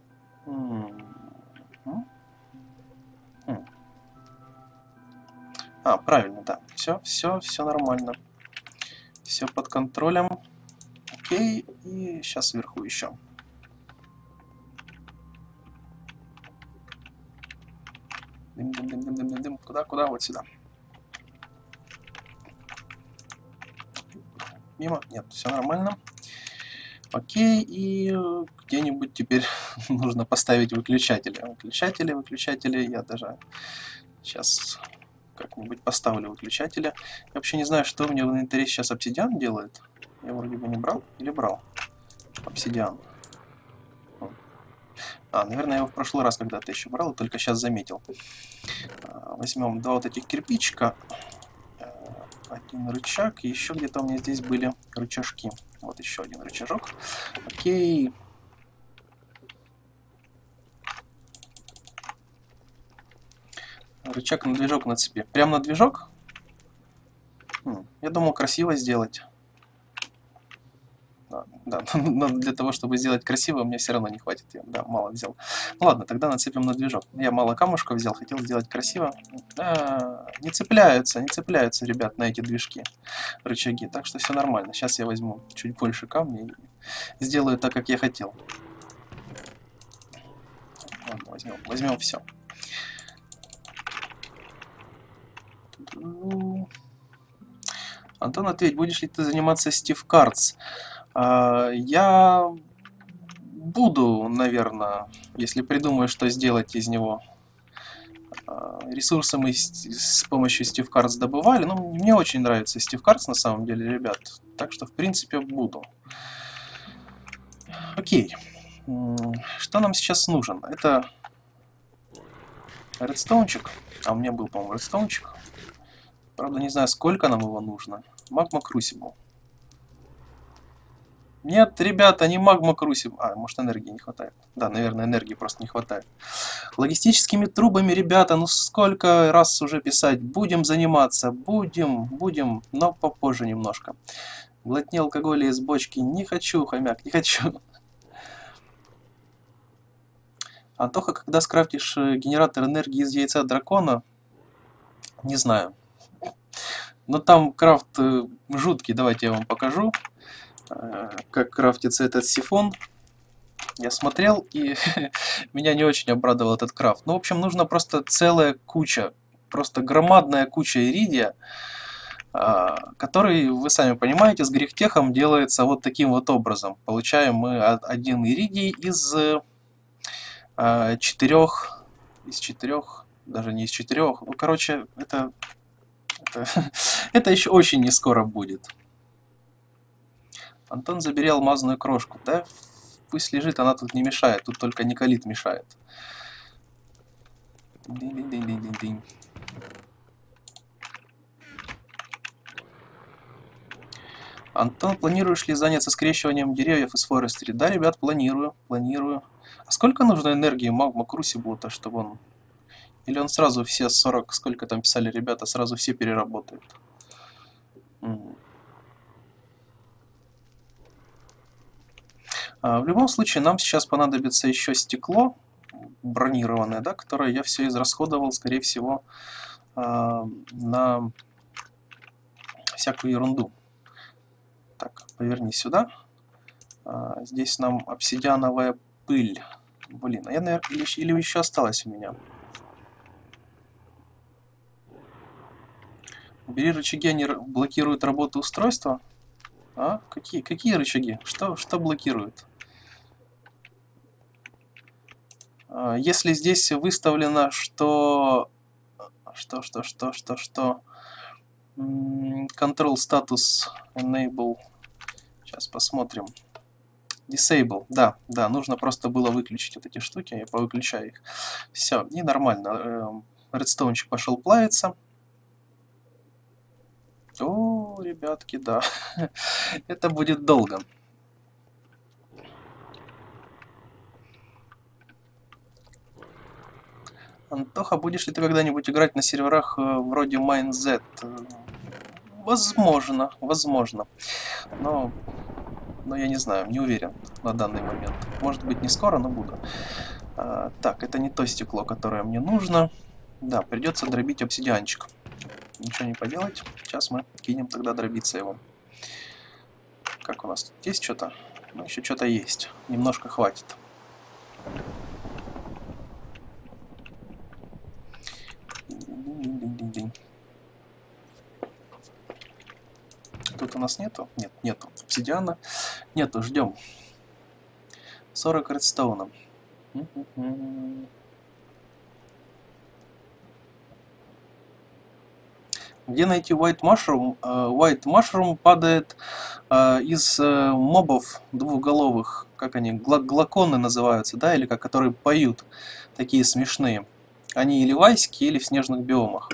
Правильно, да. Все нормально. Все под контролем. Окей. И сейчас сверху еще. Дым. Куда? Вот сюда. Мимо? Нет, все нормально. Окей. И где-нибудь теперь нужно поставить выключатели. Выключатели. Я даже сейчас... как-нибудь поставлю выключателя. Я вообще не знаю, что у меня в инвентаре сейчас обсидиан делает. Я вроде бы не брал или брал обсидиан. Наверное, я его в прошлый раз когда-то еще брал, и только сейчас заметил. Возьмем 2 вот этих кирпичика. 1 рычаг, и еще где-то у меня здесь были рычажки. Вот еще 1 рычажок. Окей. Рычаг на движок на цепи. Прям на движок? Я думал красиво сделать. Да, но для того, чтобы сделать красиво, мне все равно не хватит. Я, мало взял. Ладно, тогда нацепим на движок. Я мало камушков взял, хотел сделать красиво. Не цепляются, ребят, на эти движки рычаги. Так что все нормально. Сейчас я возьму чуть больше камней и сделаю так, как я хотел. Ладно, возьмем все. Антон, ответь, будешь ли ты заниматься Steve Cards? Я буду, наверное, если придумаю, что сделать из него. Ресурсы мы с помощью Steve Cards добывали. Ну, мне очень нравится Steve Cards на самом деле, ребят. Так что, в принципе, буду. Окей. Что нам сейчас нужен? Это редстоунчик. У меня был, по-моему, редстоунчик. Правда, не знаю, сколько нам его нужно. Магма крусибл. Нет, ребята, не магма крусибл. Может, энергии не хватает. Да, наверное, энергии просто не хватает. Логистическими трубами, ребята, ну сколько раз уже писать. Будем заниматься, будем, но попозже немножко. Глотни алкоголя из бочки. Не хочу, хомяк, не хочу. Антоха, когда скрафтишь генератор энергии из яйца дракона, не знаю. Но там крафт жуткий, давайте я вам покажу, как крафтится этот сифон. Я смотрел, и меня не очень обрадовал этот крафт. Ну, в общем, нужно просто целая куча, просто громадная куча иридия, который, вы сами понимаете, с грехтехом делается вот таким вот образом. Получаем мы 1 иридий из 4 из 4, даже не из 4. Ну, короче, это это еще очень не скоро будет. Антон, забери алмазную крошку. Да, пусть лежит, она тут не мешает. Тут только николит мешает. Динь-динь-динь-динь-динь. Антон, планируешь ли заняться скрещиванием деревьев из форестри? Да, ребят, планирую. А сколько нужно энергии Макрусибу-то, чтобы он... Или он сразу все 40, сколько там писали ребята, сразу все переработает? В любом случае, нам сейчас понадобится еще стекло бронированное, да, которое я все израсходовал, скорее всего, на всякую ерунду. Так, поверни сюда. Здесь нам обсидиановая пыль. Блин, а я, наверное, или еще осталось у меня. Убери рычаги, они блокируют работу устройства. А? Какие рычаги? Что блокирует? Если здесь выставлено, что control status enable. Сейчас посмотрим. Disable. Да, нужно просто было выключить вот эти штуки. Я повыключаю их. Все, и нормально. Редстоунчик пошел плавиться. О, ребятки, да. Это будет долго. Антоха, будешь ли ты когда-нибудь играть на серверах вроде MineZ? Возможно. Но я не знаю, не уверен на данный момент. Может быть, не скоро, но буду. Так, это не то стекло, которое мне нужно. Да, придется дробить обсидианчик. Ничего не поделать. Сейчас мы кинем тогда дробиться его. Как у нас тут есть что-то? Ну, еще что-то есть. Немножко хватит. Тут у нас нету? Нет, нету. Обсидиана нету, ждем. 40 редстоуна. Где найти White Mushroom? White Mushroom падает из мобов двухголовых. Как они? Глаконы называются, да? Или как, которые поют. Такие смешные. Они или в айсике, или в снежных биомах.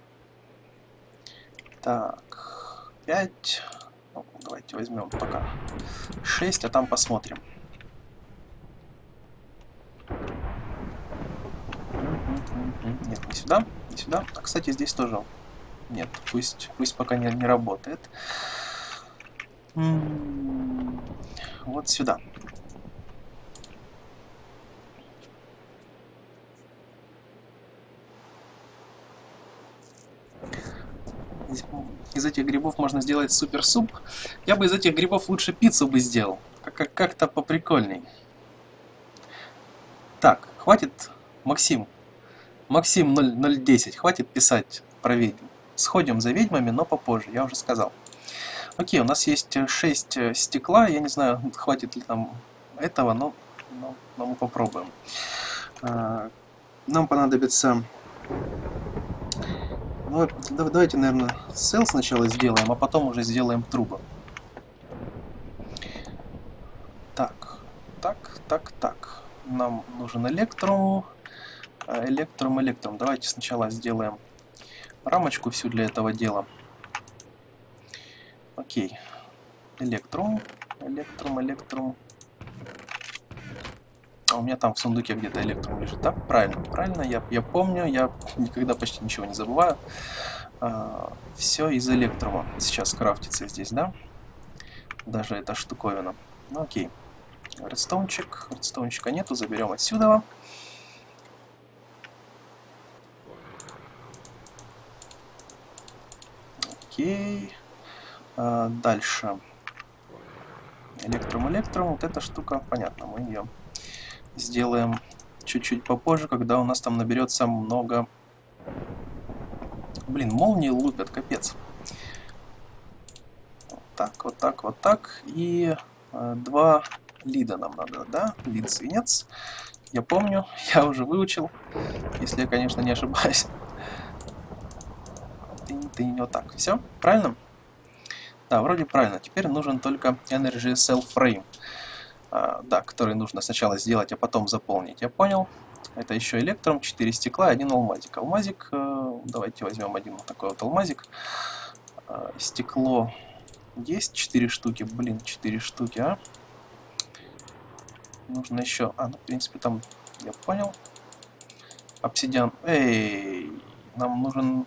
Так, 5. Ну, давайте возьмем пока 6, а там посмотрим. Нет, не сюда, не сюда. А, кстати, здесь тоже... Нет, пусть пока не работает. Вот сюда. Из этих грибов можно сделать супер суп. Я бы из этих грибов лучше пиццу бы сделал. Как-то поприкольней. Так, хватит, Максим. Максим 010, хватит писать про ведьм. Сходим за ведьмами, но попозже, я уже сказал. Окей, у нас есть 6 стекла. Я не знаю, хватит ли там этого, но мы попробуем. Нам понадобится... Ну, давайте, наверное, сел сначала сделаем, а потом уже сделаем трубы. Так. Нам нужен электрум. Электрум. Давайте сначала сделаем рамочку всю для этого дела. Окей. Электрум. А у меня там в сундуке где-то электрум лежит, да? Правильно, я помню, я никогда почти ничего не забываю. Все из электрума сейчас крафтится здесь, да? Даже эта штуковина. Ну окей. Редстоунчика нету, заберем отсюда. Окей. Дальше. Электрум. Вот эта штука, понятно, мы ее сделаем чуть-чуть попозже, когда у нас там наберется много... Блин, молнии лупят, капец. Вот так. И 2 лида нам надо, да? Лид-свинец. Я помню, я уже выучил, если я, конечно, не ошибаюсь. Тынь-тынь, вот так. Все, правильно? Да, вроде правильно. Теперь нужен только Energy Cell Frame. Да, который нужно сначала сделать, а потом заполнить. Я понял. Это еще электром, 4 стекла и 1 алмазик. Алмазик, давайте возьмем один вот такой вот алмазик. Стекло есть 4 штуки. Блин, 4 штуки, а? Нужно еще... ну, в принципе, там... Я понял. Обсидиан. Эй, нам нужен...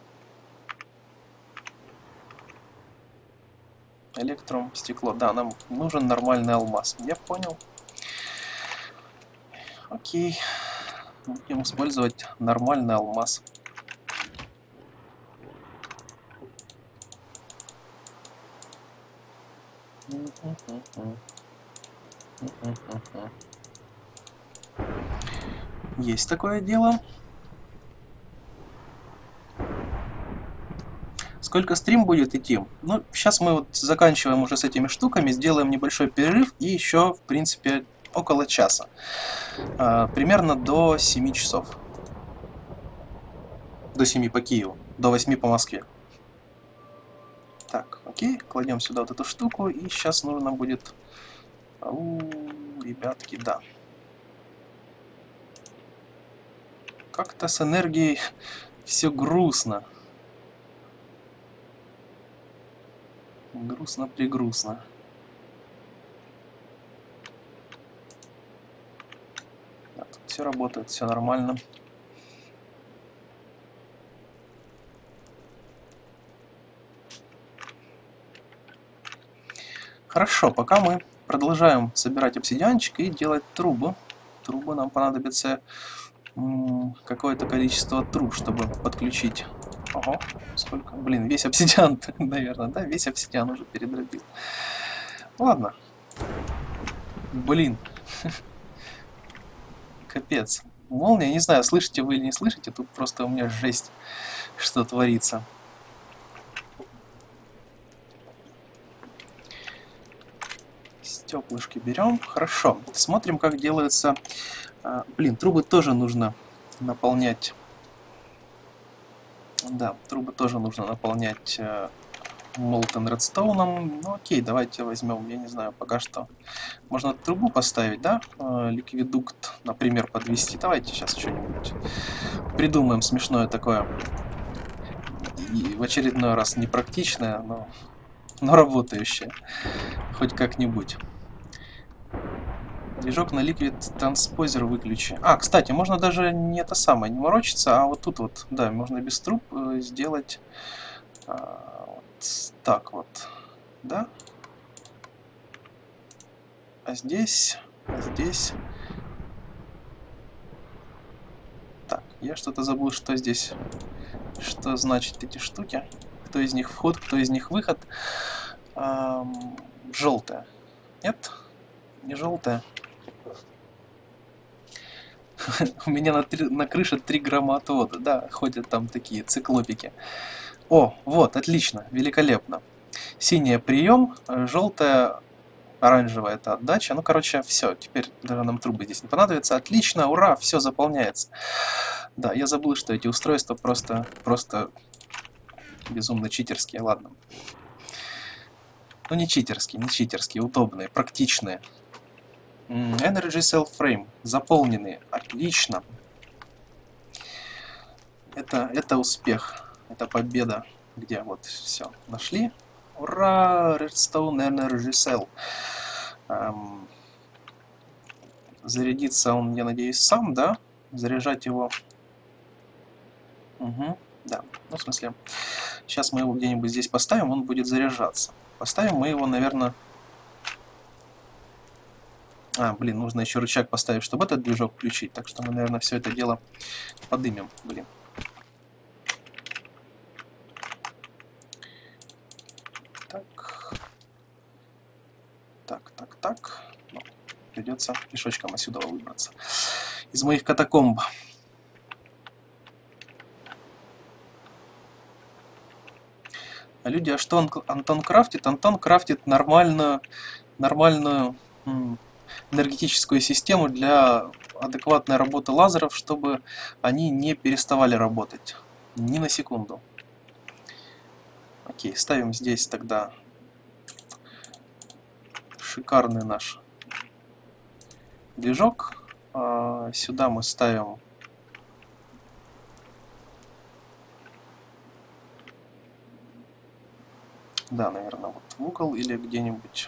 Электром, стекло. Да, нам нужен нормальный алмаз. Я понял. Окей. Будем использовать нормальный алмаз. Есть такое дело. Сколько стрим будет идти? Ну, сейчас мы вот заканчиваем уже с этими штуками, сделаем небольшой перерыв и еще, в принципе, около часа. Примерно до 7 часов. До 7 по Киеву, до 8 по Москве. Так, окей, кладем сюда вот эту штуку, и сейчас нужно будет... ребятки, да. Как-то с энергией все грустно. Грустно-пригрустно. Да, тут все работает, все нормально. Хорошо, пока мы продолжаем собирать обсидианчик и делать трубы. Трубы нам понадобится какое-то количество труб, чтобы подключить. Ого, сколько? Блин, весь обсидиан, наверное, да? Весь обсидиан уже передробил. Ладно. Блин. Капец. Молния, не знаю, слышите вы или не слышите, тут просто у меня жесть, что творится. Стеклышки берем. Хорошо. Смотрим, как делаются... блин, трубы тоже нужно наполнять. Да, трубы тоже нужно наполнять Molten Redstone. Ну окей, давайте возьмем, я не знаю, пока что. Можно трубу поставить, да? Ликвидукт, например, подвести. Давайте сейчас что-нибудь придумаем смешное такое. И в очередной раз непрактичное, но работающее. Хоть как-нибудь. Движок на Liquid Transposer выключи. Кстати, можно даже не это самое, не морочиться, а вот тут вот, да, можно без труб сделать вот так вот, да? А здесь... Так, я что-то забыл, что здесь, что значит эти штуки. Кто из них вход, кто из них выход. Желтая. Нет? Не желтая. У меня на крыше 3 громоотвода, да, ходят там такие циклопики. О, вот, отлично, великолепно. Синяя прием, желтая, оранжевая это отдача. Ну, короче, все, теперь даже нам трубы здесь не понадобится. Отлично, ура, все заполняется. Да, я забыл, что эти устройства просто безумно читерские, ладно. Ну, не читерские, удобные, практичные. Energy Cell Frame, заполненные, отлично. Это успех, это победа. Где вот все нашли. Ура! Redstone Energy Cell. Зарядится он, я надеюсь, сам, да? Заряжать его. Угу, да. Ну, в смысле, сейчас мы его где-нибудь здесь поставим, он будет заряжаться. Поставим мы его, наверное... блин, нужно еще рычаг поставить, чтобы этот движок включить. Так что мы, наверное, все это дело подымем. Блин. Так. Ну, придется пешочком отсюда выбраться. Из моих катакомб. Люди, а что Антон крафтит? Антон крафтит нормальную энергетическую систему для адекватной работы лазеров, чтобы они не переставали работать ни на секунду. Окей, ставим здесь тогда шикарный наш движок. Сюда мы ставим да, наверное, вот в угол или где-нибудь.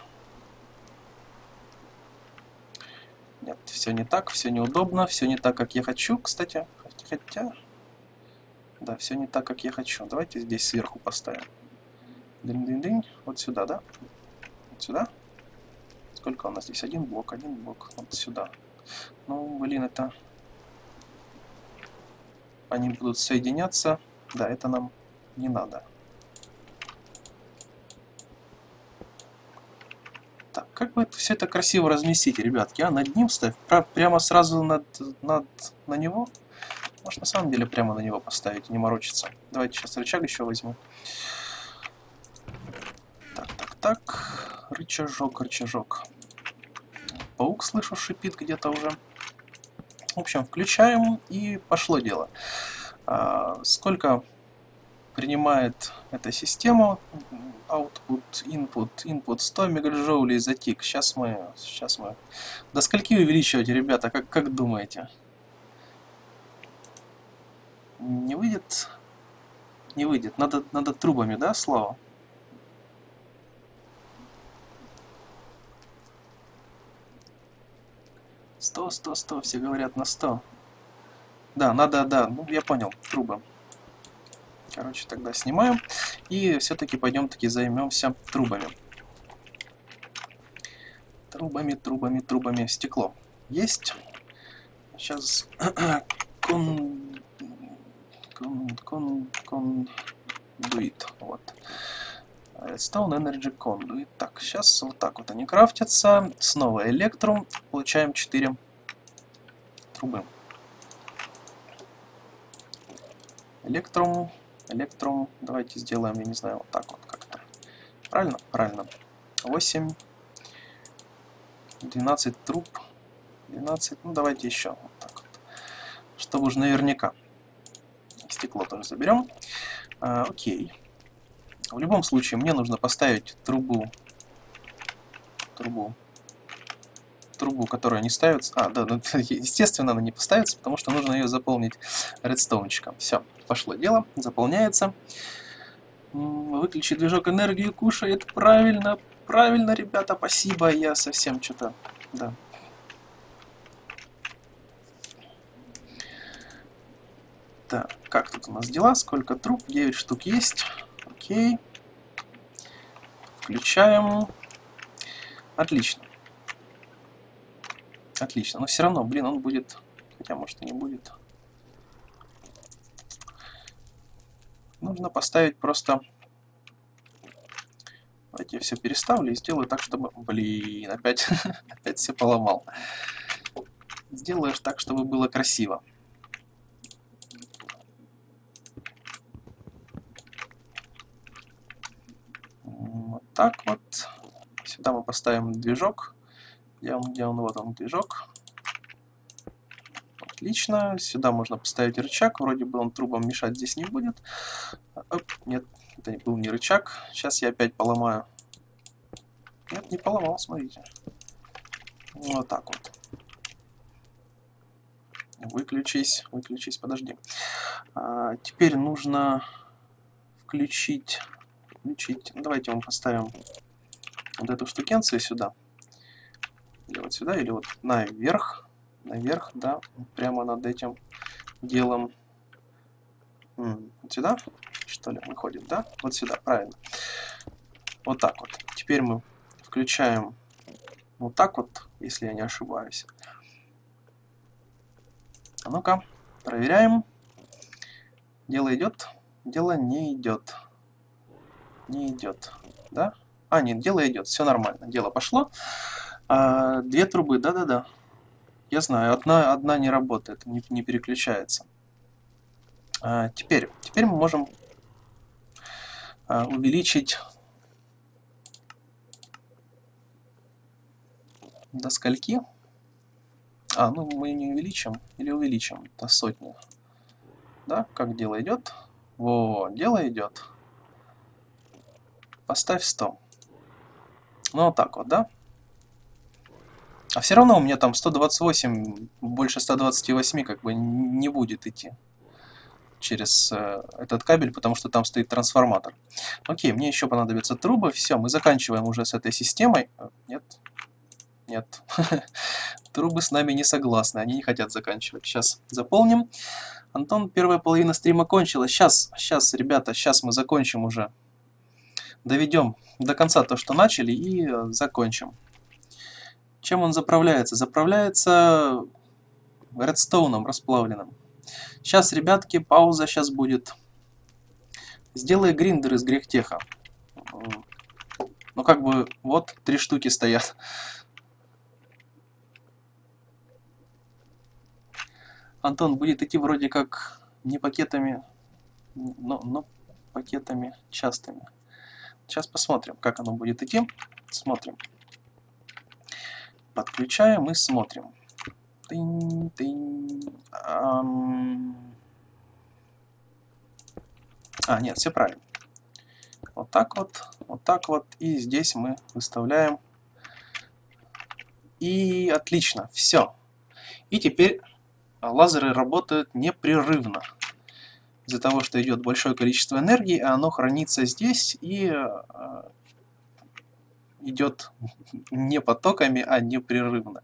Нет, все не так, все неудобно, все не так, как я хочу, кстати. Хотя... Да, все не так, как я хочу. Давайте здесь сверху поставим. Дынь-дынь-дынь. Вот сюда, да? Вот сюда. Сколько у нас здесь? Один блок. Вот сюда. Ну, блин, это... Они будут соединяться. Да, это нам не надо. Так, как бы все это красиво разместить, ребятки? Над ним ставь? Прямо сразу на него? Может, на самом деле прямо на него поставить и не морочиться. Давайте сейчас рычаг еще возьму. Так. Рычажок. Паук, слышу, шипит где-то уже. В общем, включаем, и пошло дело. Сколько принимает эта система? Output, input 100 мегаджоулей за тик. Сейчас мы... До скольки увеличивать, ребята, как думаете? Не выйдет? Не выйдет. Надо трубами, да, Слава? Сто, все говорят на 100. Да, надо, да, ну я понял, трубы. Короче, тогда снимаем. И все-таки пойдем-таки займемся трубами. Трубами. Стекло есть. Сейчас conduit. Вот. Redstone Energy Conduit. Так, сейчас вот так вот они крафтятся. Снова Electrum. Получаем 4 трубы. Electrum. Давайте сделаем, я не знаю, вот так вот как-то. Правильно? Правильно. 8. 12 труб. 12. Ну, давайте еще вот так вот. Чтобы уж наверняка. Стекло тоже заберем. Окей. В любом случае, мне нужно поставить трубу, которая не ставится. Да, естественно, она не поставится, потому что нужно ее заполнить редстоунчиком. Все, пошло дело, заполняется. Выключи движок, энергию кушает. Правильно, ребята, спасибо. Я совсем что-то... Да. Так, как тут у нас дела? Сколько труб? 9 штук есть. Окей. Включаем. Отлично. Но все равно, блин, он будет... Хотя, может, и не будет. Нужно поставить просто... Давайте я все переставлю и сделаю так, чтобы... Блин, опять все поломал. Сделаешь так, чтобы было красиво. Вот так вот. Сюда мы поставим движок. Где он? Вот он, движок. Отлично. Сюда можно поставить рычаг. Вроде бы он трубам мешать здесь не будет. Оп, нет, это был не рычаг. Сейчас я опять поломаю. Нет, не поломал, смотрите. Вот так вот. Выключись, подожди. Теперь нужно включить. Давайте мы поставим вот эту штукенцию сюда. Или вот сюда, или вот наверх. Наверх, да, прямо над этим делом. Вот сюда, что ли, мы ходим, да? Вот сюда, правильно. Вот так вот. Теперь мы включаем вот так вот, если я не ошибаюсь. А ну-ка, проверяем. Дело идет? Дело не идет. Не идет, да? Нет, дело идет, все нормально, дело пошло. 2 трубы, да. Я знаю, одна не работает, не переключается. Теперь мы можем увеличить До скольки? А, ну мы не увеличим или увеличим до сотни. Да, как дело идет? Во, дело идет. Поставь 100. Ну вот так вот, да? А все равно у меня там 128, больше 128 как бы не будет идти через этот кабель, потому что там стоит трансформатор. Окей, мне еще понадобятся трубы. Все, мы заканчиваем уже с этой системой. Нет, нет. Трубы с нами не согласны, они не хотят заканчивать. Сейчас заполним. Антон, первая половина стрима кончилась. Сейчас, ребята, сейчас мы закончим уже. Доведем до конца то, что начали, и закончим. Чем он заправляется? Заправляется редстоуном расплавленным. Сейчас, ребятки, пауза сейчас будет. Сделай гриндер из грехтеха. Ну, как бы, вот, 3 штуки стоят. Антон будет идти вроде как не пакетами, но пакетами частыми. Сейчас посмотрим, как оно будет идти. Смотрим. Подключаем и смотрим. Нет, все правильно. Вот так вот, вот так вот. И здесь мы выставляем. И отлично, все. И теперь лазеры работают непрерывно. Из-за того, что идет большое количество энергии, оно хранится здесь и идет не потоками, а непрерывно.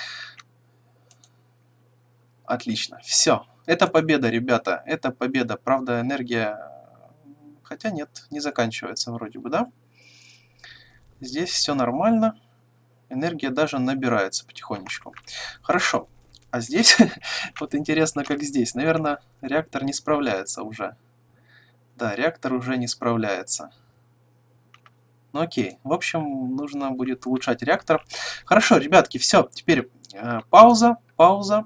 Отлично. Все. Это победа, ребята. Это победа. Правда, энергия... Хотя нет, не заканчивается вроде бы, да? Здесь все нормально. Энергия даже набирается потихонечку. Хорошо. А здесь... Вот интересно, как здесь. Наверное, реактор не справляется уже. Да, реактор уже не справляется. Ну окей. В общем, нужно будет улучшать реактор. Хорошо, ребятки, все. Теперь пауза, пауза.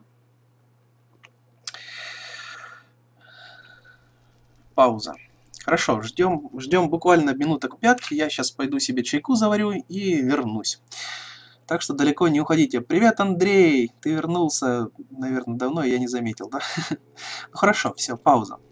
Пауза. Хорошо, ждем буквально минуток 5. Я сейчас пойду себе чайку заварю и вернусь. Так что далеко не уходите. Привет, Андрей! Ты вернулся, наверное, давно, и я не заметил, да? Ну хорошо, все, пауза.